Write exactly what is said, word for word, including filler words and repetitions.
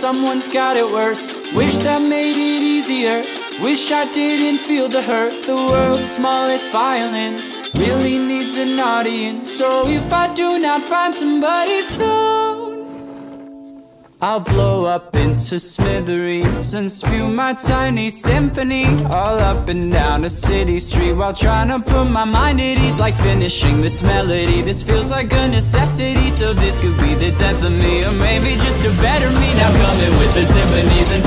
someone's got it worse. Wish that made it easier. Wish I didn't feel the hurt. The world's smallest violin really needs an audience. So if I do not find somebody soon, I'll blow up into smithereens and spew my tiny symphony all up and down a city street, while trying to put my mind at ease. Like finishing this melody, this feels like a necessity. So this could be the death of me, or maybe just a better me. Now coming with the timpanis and